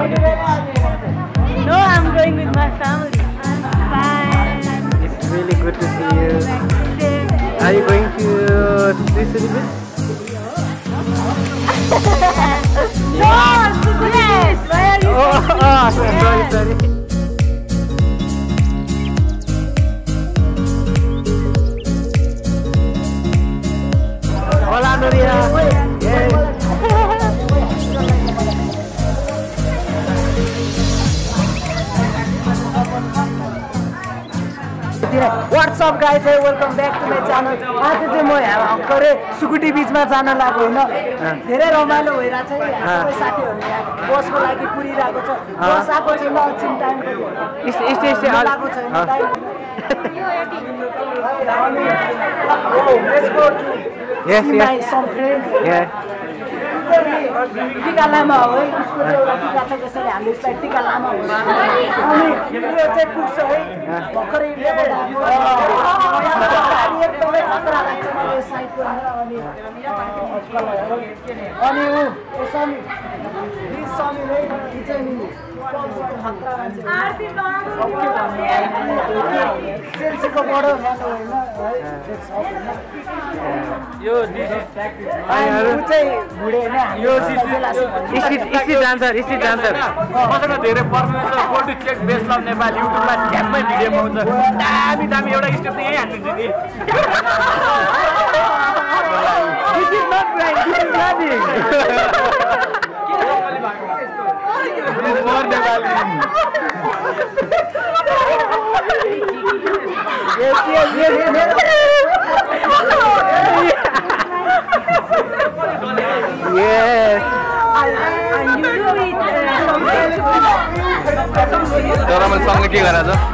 No, I'm going with my family. I'm fine. It's really good to see you. Same. Are you going to Sukute Beach? No, Sukute Beach. Why are you Sorry. Hola, Nuria. What's up guys, welcome back to my channel. आज चाहिँ म भर्खरै सुकुटी बीचमा जान लागेको होइन धेरै रमाइलो भइरहेछ सबै साथीहरु यहाँ बसको लागि कुरिरहेको छ बस आको छैन एकछिन टाइम लाग्यो छैन time Let's go to see my some friends. टिका लामा हो है उसको एउटा टिका छ त्यसैले हामीले यसलाई टिका लामा भन्छ अनि यो चाहिँ पुग्छ है भर्खरै एकदमै खतरा लाग्छ मलाई साइडको अनि ऊ समी समी है चाहिँ नि खतरा चेल्सीको बडो फ्यान हो होइन यो चाहिँ भुडे होइन मसँग धेरै performance photo check base love Nepal युट्युबमा झ्यापमै भिडियोमा हुन्छ दामी दामी एउटा स्टेप यही हान्दिन्छ नि This is not right, this is nothing. More Nepali. Yes. Yes. And you do it तर मैले सँगै के गरेर छ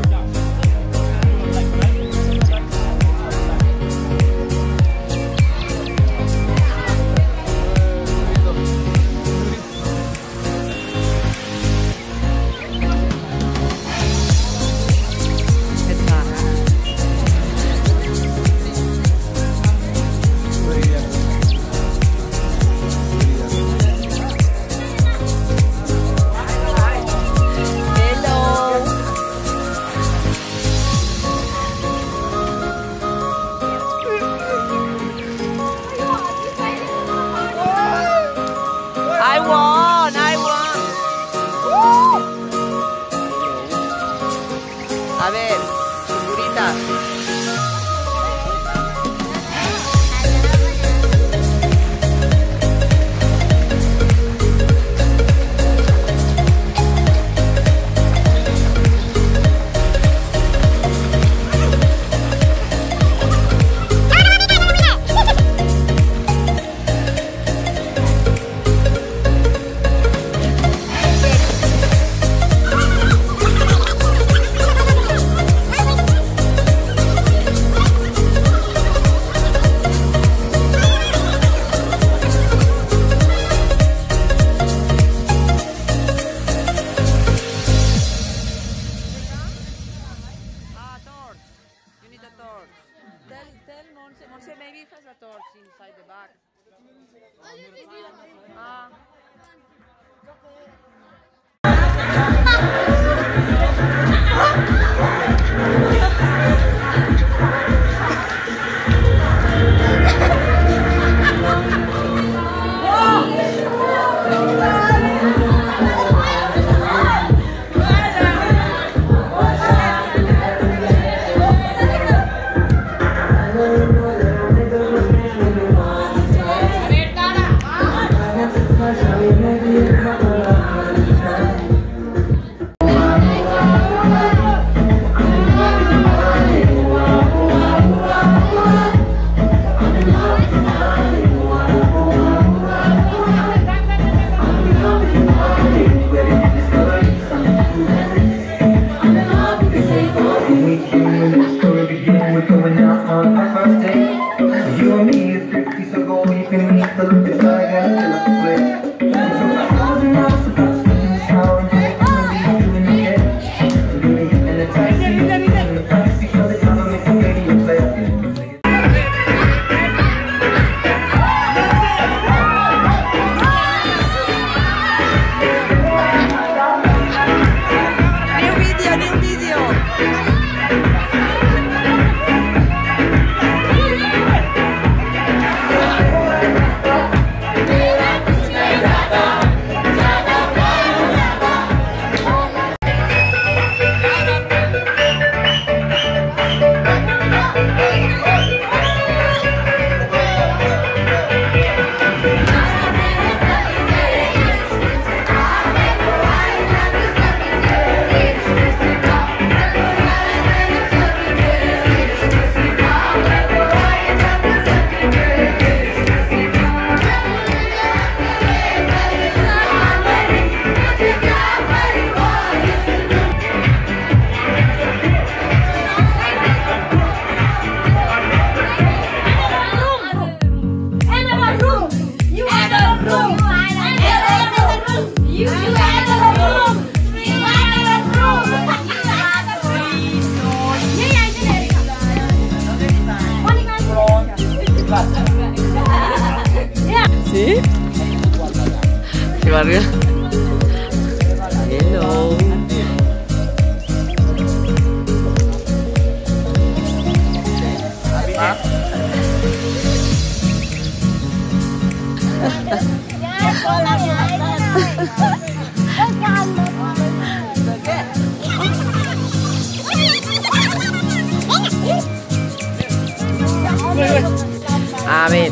A ver, figurita. See? Keluarga. Hello. Amin.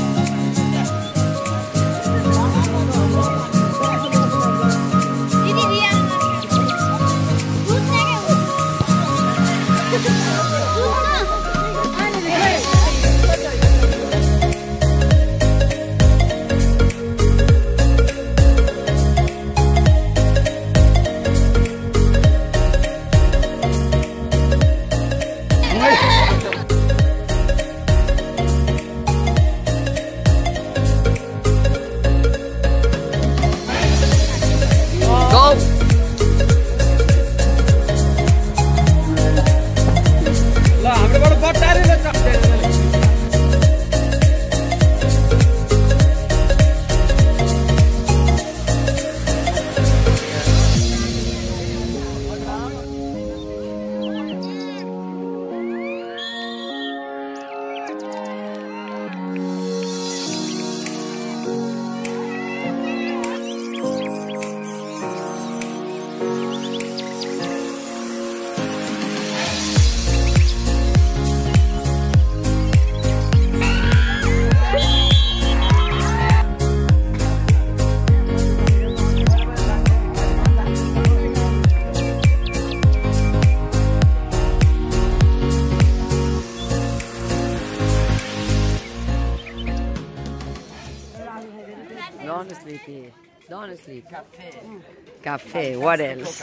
Don't sleep here. Don't sleep. Caffè. What else?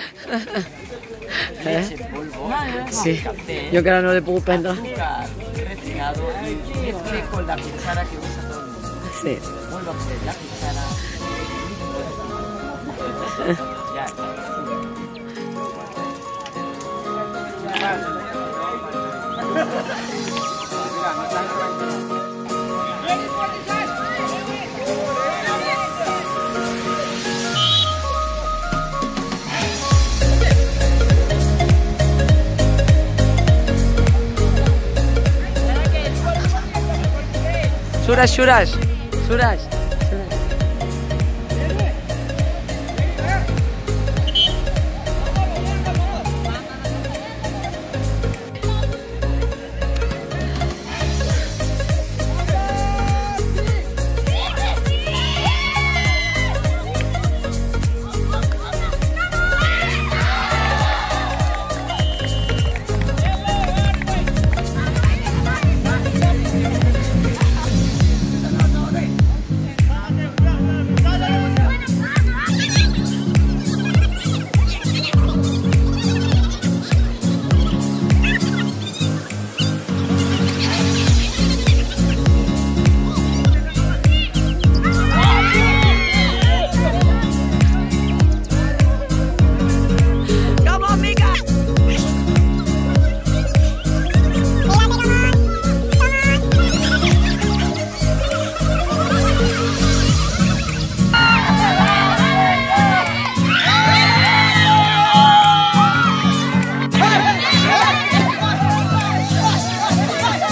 Sì. Io che non le puedo prendere. Refinado y mezcle con la cuchara que usa todo el mundo. Sì. Vuelvo a poner la cuchara. Ya Suraj.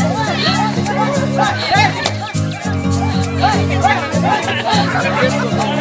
está.